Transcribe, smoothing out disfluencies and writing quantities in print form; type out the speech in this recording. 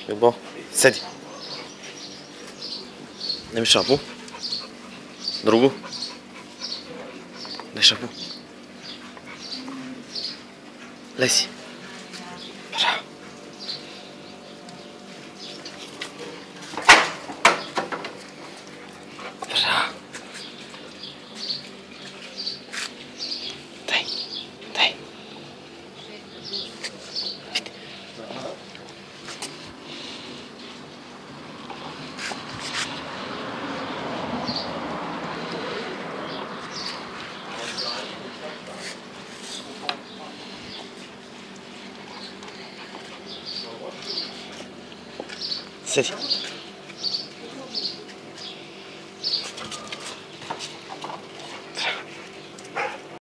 Любо, седи. Дай ми шапо. Друго. Дай шапо. Леси. Браво. Браво. Дай. Дай. Види. Седи.